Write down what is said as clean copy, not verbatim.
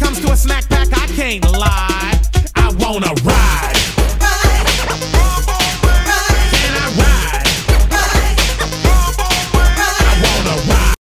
comes to a snack pack, I can't lie.